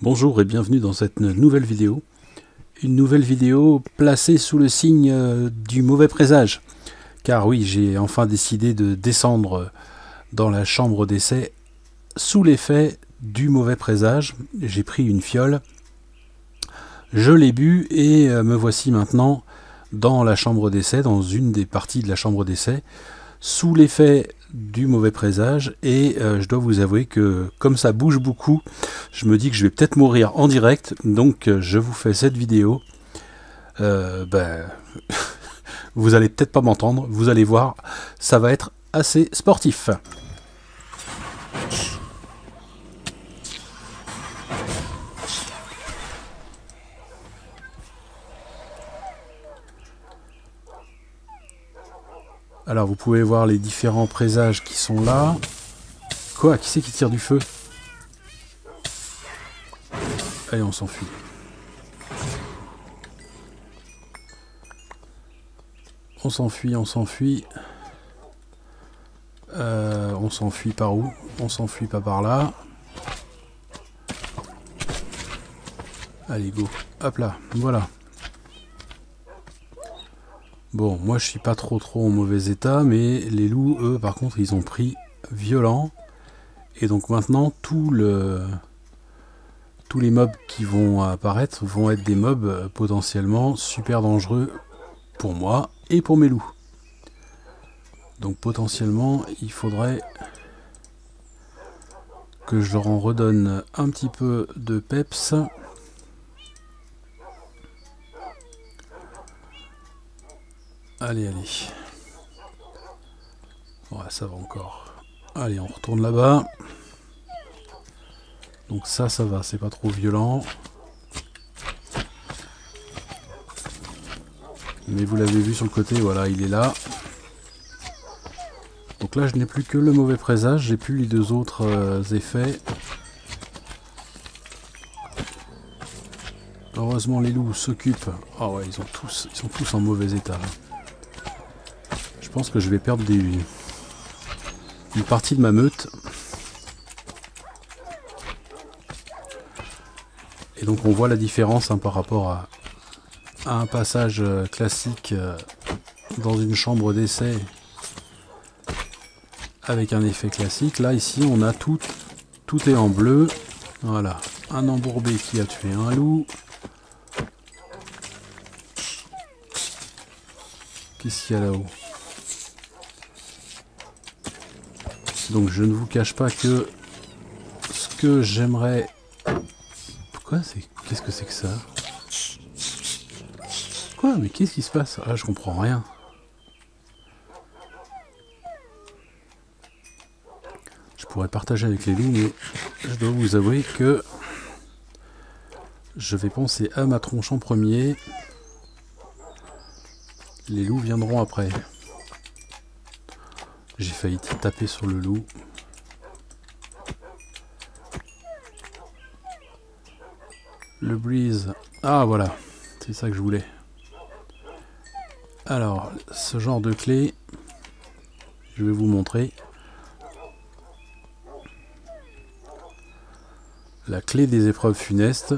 Bonjour et bienvenue dans cette nouvelle vidéo. Une nouvelle vidéo placée sous le signe du mauvais présage. Car oui, j'ai enfin décidé de descendre dans la chambre d'essai sous l'effet du mauvais présage. J'ai pris une fiole, je l'ai bu et me voici maintenant dans la chambre d'essai, dans une des parties de la chambre d'essai, sous l'effet du mauvais présage, et je dois vous avouer que comme ça bouge beaucoup, je me dis que je vais peut-être mourir en direct, donc je vous fais cette vidéo. Vous allez peut-être pas m'entendre, vous allez voir, ça va être assez sportif. Alors vous pouvez voir les différents présages qui sont là. Quoi? Qui c'est qui tire du feu? Allez, on s'enfuit. On s'enfuit, on s'enfuit. On s'enfuit par où? On s'enfuit pas par là. Allez, go. Hop là, voilà. Bon, moi je suis pas trop en mauvais état, mais les loups, eux, par contre, ils ont pris violent. Et donc maintenant, tous les mobs qui vont apparaître vont être des mobs potentiellement super dangereux pour moi et pour mes loups. Donc potentiellement, il faudrait que je leur en redonne un petit peu de peps. Allez, allez. Ouais, ça va encore. Allez, on retourne là-bas. Donc ça va, c'est pas trop violent. Mais vous l'avez vu sur le côté, voilà, il est là. Donc là, je n'ai plus que le mauvais présage, j'ai plus les deux autres effets. Heureusement, les loups s'occupent. Ah ouais, ils sont tous en mauvais état. Je pense que je vais perdre une partie de ma meute. Et donc on voit la différence par rapport à un passage classique dans une chambre d'essai avec un effet classique. Là ici on a tout est en bleu. Voilà, un embourbé qui a tué un loup. Qu'est-ce qu'il y a là-haut? Donc je ne vous cache pas que ce que j'aimerais... Qu'est-ce que c'est que ça? Quoi? Mais qu'est-ce qui se passe? Ah, je comprends rien. Je pourrais partager avec les loups, mais je dois vous avouer que je vais penser à ma tronche en premier. Les loups viendront après. J'ai failli taper sur le loup. Le breeze. Ah voilà, c'est ça que je voulais. Alors, ce genre de clé, je vais vous montrer. La clé des épreuves funestes.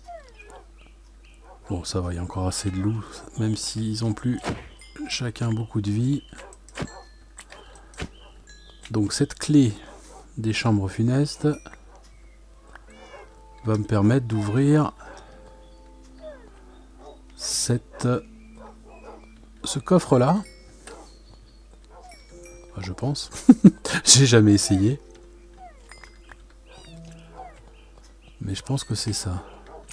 Bon, ça va, il y a encore assez de loups, même s'ils ont plus chacun beaucoup de vie. Donc cette clé des chambres funestes va me permettre d'ouvrir ce coffre là. Enfin, je pense. J'ai jamais essayé. Mais je pense que c'est ça.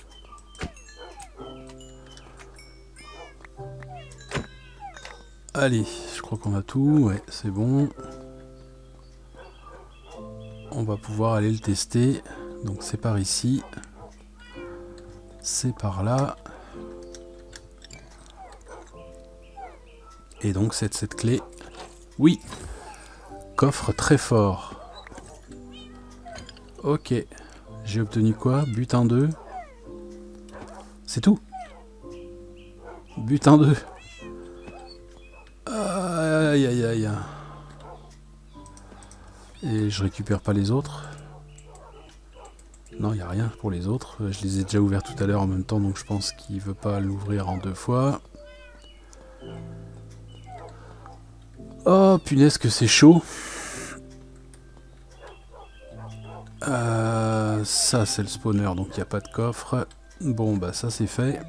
Allez, je crois qu'on a tout. Ouais, c'est bon. On va pouvoir aller le tester. Donc c'est par ici. C'est par là. Et donc c'est cette clé. Oui. Coffre très fort. Ok. J'ai obtenu quoi? Butin 2. C'est tout. Butin 2. Aïe aïe aïe. Et je récupère pas les autres. Non, il n'y a rien pour les autres. Je les ai déjà ouverts tout à l'heure en même temps, donc je pense qu'il ne veut pas l'ouvrir en 2 fois. Oh, punaise que c'est chaud. Ça, c'est le spawner, donc il n'y a pas de coffre. Bon, bah ça, c'est fait.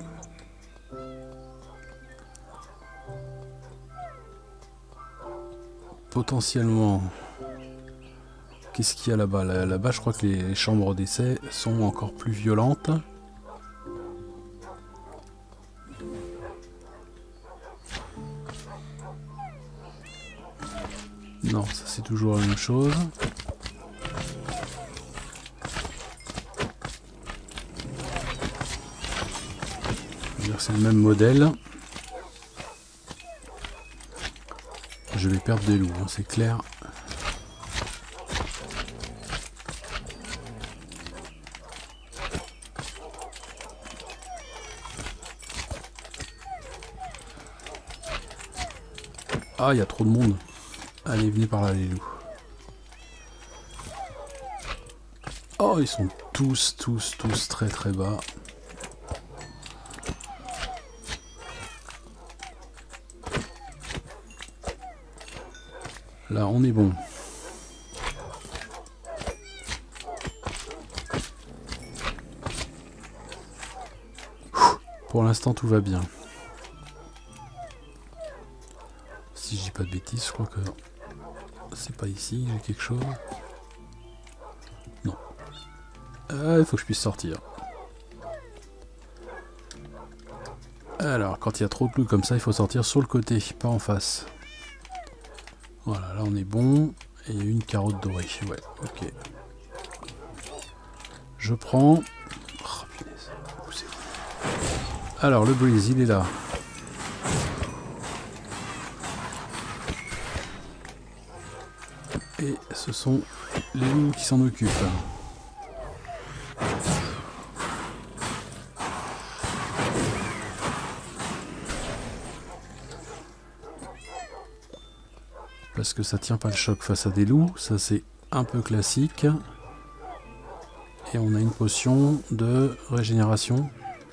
Potentiellement... Qu'est-ce qu'il y a là-bas? Là-bas, je crois que les chambres d'essai sont encore plus violentes. Non, ça c'est toujours la même chose. C'est le même modèle. Je vais perdre des loups, hein, c'est clair. Ah, il y a trop de monde. Allez, venez par là, les loups. Oh, ils sont tous très très bas. Là, on est bon. Pour l'instant, tout va bien. Si je dis pas de bêtises, je crois que c'est pas ici, j'ai quelque chose. Non. Il faut que je puisse sortir. Alors, quand il y a trop de clous comme ça, il faut sortir sur le côté, pas en face. Voilà, là on est bon. Et il y a une carotte dorée. Ouais, ok. Je prends. Oh, punaise. Alors, le breeze, il est là. Et ce sont les loups qui s'en occupent. Parce que ça tient pas le choc face à des loups, ça c'est un peu classique. Et on a une potion de régénération.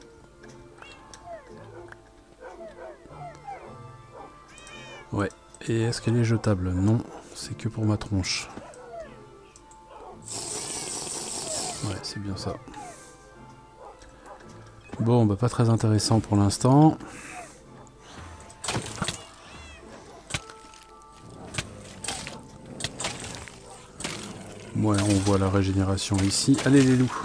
Ouais, et est-ce qu'elle est jetable? Non, c'est que pour ma tronche. Ouais, c'est bien ça. Bon, bah pas très intéressant pour l'instant. Ouais, on voit la régénération ici. Allez les loups.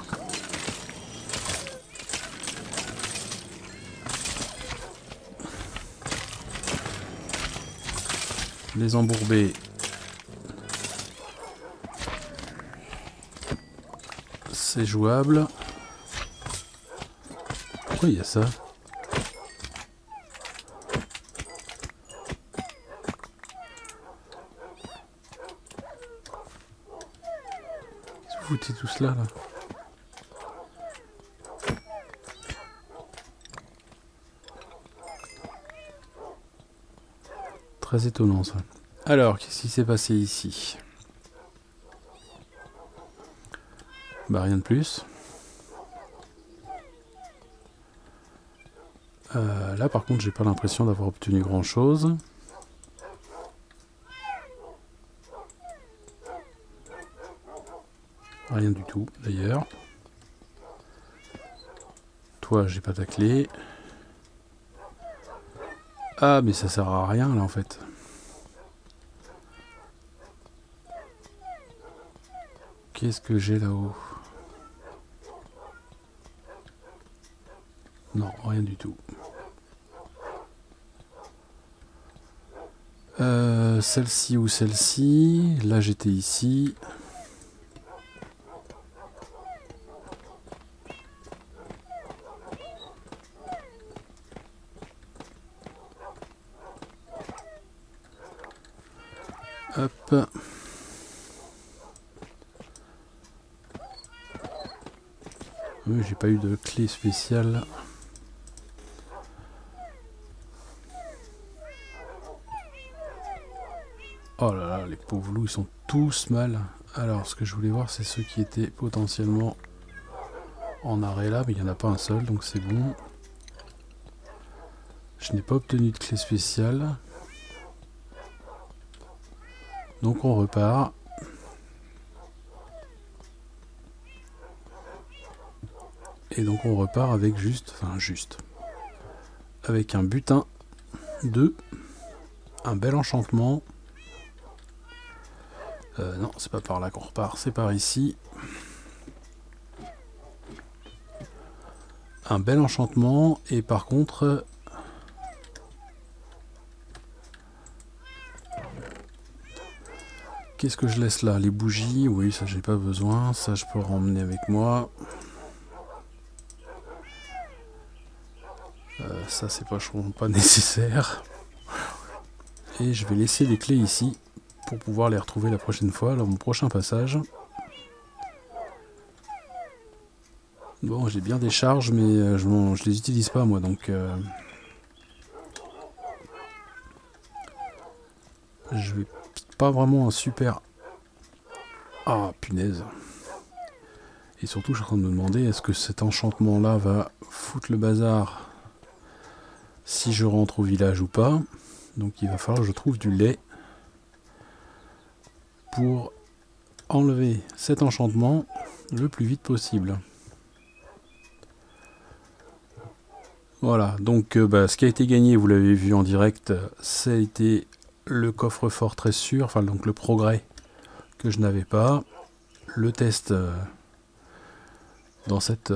Les embourber. C'est jouable. Pourquoi il y a ça? Vous foutez tout cela là? Très étonnant ça. Alors, qu'est-ce qui s'est passé ici? Bah rien de plus. Là par contre j'ai pas l'impression d'avoir obtenu grand chose. Rien du tout d'ailleurs. Toi j'ai pas ta clé. Ah mais ça sert à rien là en fait. Qu'est-ce que j'ai là-haut? Non, rien du tout. Celle-ci ou celle-ci. Là j'étais ici. Hop. Oui, j'ai pas eu de clé spéciale. Oh là là, les pauvres loups, ils sont tous mal. Alors, ce que je voulais voir, c'est ceux qui étaient potentiellement en arrêt là, mais il n'y en a pas un seul, donc c'est bon. Je n'ai pas obtenu de clé spéciale. Donc on repart. Et donc on repart avec avec un butin de un bel enchantement. Non, c'est pas par là qu'on repart, c'est par ici. Un bel enchantement, et par contre... Qu'est-ce que je laisse là? Les bougies, oui, ça j'ai pas besoin, ça je peux remmener avec moi. Ça c'est pas nécessaire. Et je vais laisser les clés ici pour pouvoir les retrouver la prochaine fois, lors de mon prochain passage. Bon, j'ai bien des charges, mais je les utilise pas moi, donc je vais pas vraiment un super... Ah, punaise. Et surtout, je suis en train de me demander, est-ce que cet enchantement-là va foutre le bazar si je rentre au village ou pas. Donc il va falloir que je trouve du lait pour enlever cet enchantement le plus vite possible. Voilà, donc ce qui a été gagné, vous l'avez vu en direct, ça a été le coffre-fort très sûr, enfin donc le progrès que je n'avais pas, le test dans cette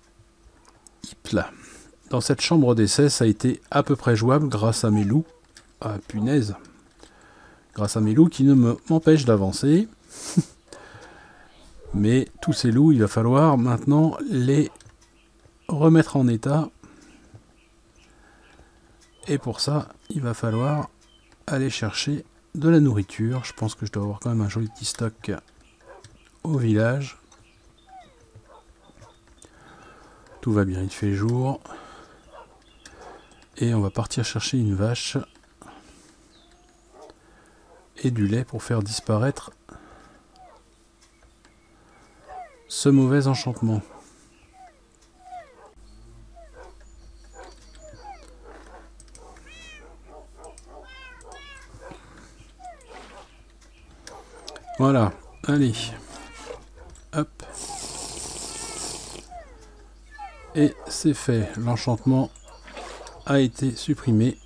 dans cette chambre d'essai, ça a été à peu près jouable grâce à mes loups. Ah punaise, grâce à mes loups qui ne m'empêchent d'avancer. Mais tous ces loups, il va falloir maintenant les remettre en état. Et pour ça, il va falloir aller chercher de la nourriture. Je pense que je dois avoir quand même un joli petit stock au village. Tout va bien, il fait jour. Et on va partir chercher une vache et du lait pour faire disparaître ce mauvais enchantement. Voilà, allez, hop, et c'est fait, l'enchantement a été supprimé.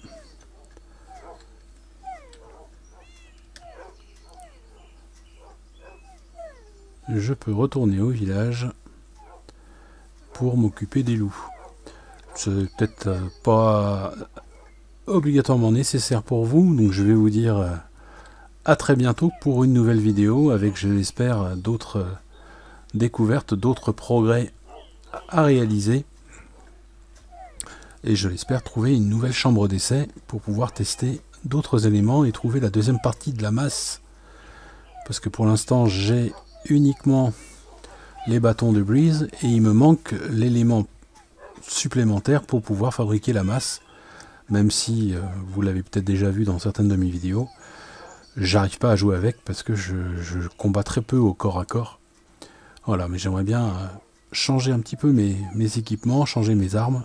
Je peux retourner au village pour m'occuper des loups. C'est peut-être pas obligatoirement nécessaire pour vous, donc je vais vous dire à très bientôt pour une nouvelle vidéo avec, je l'espère, d'autres découvertes, d'autres progrès à réaliser. Et je l'espère trouver une nouvelle chambre d'essai pour pouvoir tester d'autres éléments et trouver la deuxième partie de la masse. Parce que pour l'instant, j'ai uniquement les bâtons de Breeze et il me manque l'élément supplémentaire pour pouvoir fabriquer la masse. Même si vous l'avez peut-être déjà vu dans certaines de mes vidéos, j'arrive pas à jouer avec parce que je combats très peu au corps à corps. Voilà, mais j'aimerais bien changer un petit peu mes équipements, changer mes armes.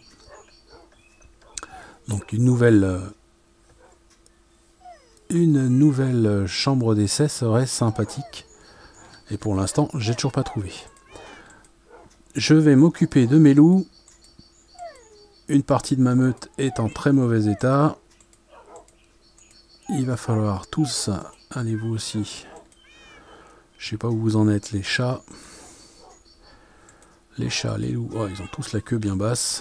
Donc une nouvelle chambre d'essai serait sympathique. Et pour l'instant, j'ai toujours pas trouvé. Je vais m'occuper de mes loups. Une partie de ma meute est en très mauvais état. Il va falloir tous, allez vous aussi. Je sais pas où vous en êtes, les chats. Les chats, les loups, oh, ils ont tous la queue bien basse.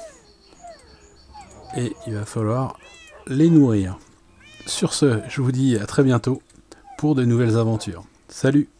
Et il va falloir les nourrir. Sur ce, je vous dis à très bientôt pour de nouvelles aventures. Salut!